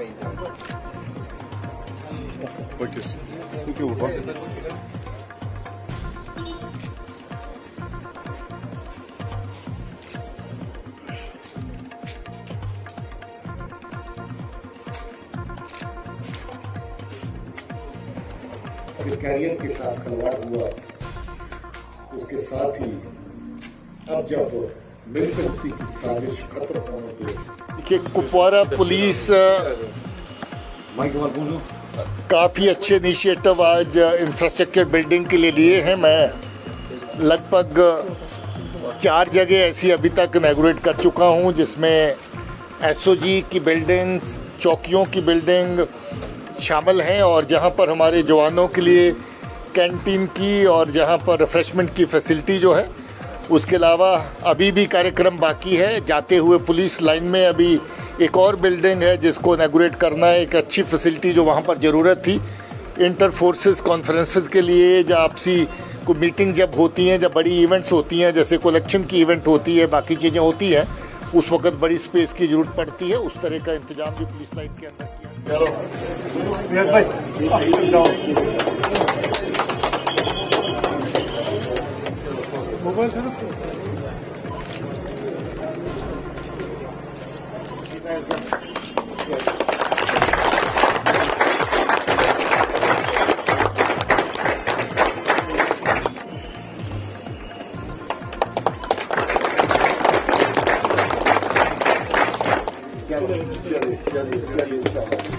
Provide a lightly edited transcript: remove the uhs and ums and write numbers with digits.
Career के साथ खिलवाड़ हुआ, उसके साथ ही अब जब मिलिटेंसी की साजिश खत्म होने पे देखिए, कुपवारा पुलिस काफ़ी अच्छे इनिशिएटिव आज इंफ्रास्ट्रक्चर बिल्डिंग के लिए लिए हैं। मैं लगभग 4 जगह ऐसी अभी तक इनॉग्रेट कर चुका हूं, जिसमें एसओजी की बिल्डिंग्स, चौकियों की बिल्डिंग शामिल हैं, और जहां पर हमारे जवानों के लिए कैंटीन की और जहां पर रिफ्रेशमेंट की फैसिलिटी जो है। उसके अलावा अभी भी कार्यक्रम बाकी है। जाते हुए पुलिस लाइन में अभी एक और बिल्डिंग है जिसको इनॉग्रेट करना है, एक अच्छी फैसिलिटी जो वहाँ पर ज़रूरत थी इंटर फोर्सेस कॉन्फ्रेंसेस के लिए, जब आपसी को मीटिंग जब होती हैं, जब बड़ी इवेंट्स होती हैं, जैसे कलेक्शन की इवेंट होती है, बाकी चीज़ें होती हैं, उस वक्त बड़ी स्पेस की ज़रूरत पड़ती है। उस तरह का इंतजाम भी पुलिस लाइन के अंदर किया। चलिए